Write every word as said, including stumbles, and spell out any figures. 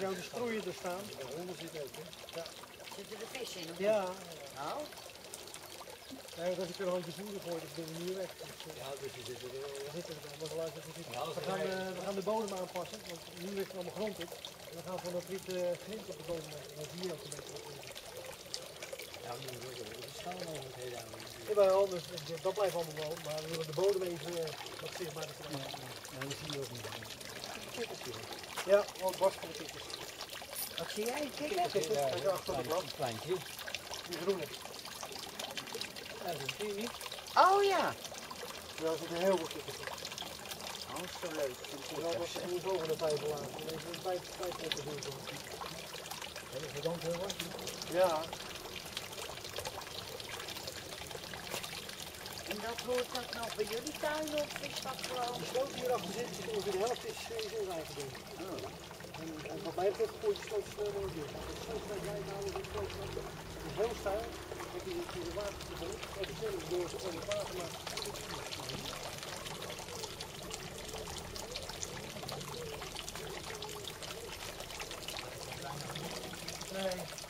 jou de sproeien er staan. De honden zitten ook, hè? Ja. Zitten er vis in? Of Ja. nou? Nee, als ik er een handje voeder gooi, dan ben ik niet weg. Dus, uh, Ja, dus die zitten er wel. we zitten er dan, maar we, luisteren, we, zitten. Ja, we, gaan, uh, we gaan de bodem aanpassen, want nu ligt er allemaal grond op. En we gaan van dat riet uh, grind op de bodem maken. En dat hier ook een beetje op. Ja, we moeten ook wel de schouwmogelijkheden aan. Jawel, dus dat blijft allemaal wel, maar we willen de bodem even uh, wat zichtbaar krijgen. Ja, ja, dat zie je ook niet. Ja, al het barst van de kikkers. Wat zie jij? Kijk Kikkers, eens. kijk achter de blad. Een kleintje. Die groene. Ja, dat zie je niet. Oh ja. Daar zitten heel veel kikkers in. Oh, zo leuk. Ja, dat is een volgende vijver laten. Dan even een vijf vijf meter doen. Dat is dan heel wat. Ja. En dat hoort dat nog bij jullie tuin of is dat gewoon? De sloot die hierachter zit, zit ongeveer de helft is, is ons eigen ding. Oh. En, en wat mij betreft gooi je de sloot zo snel mogelijk dicht. Als je de sloot bij jij houden, is het sloot snel dicht. Het is heel stijl. Heb je de water te doen. Even snel door ze onder het water, maar nee.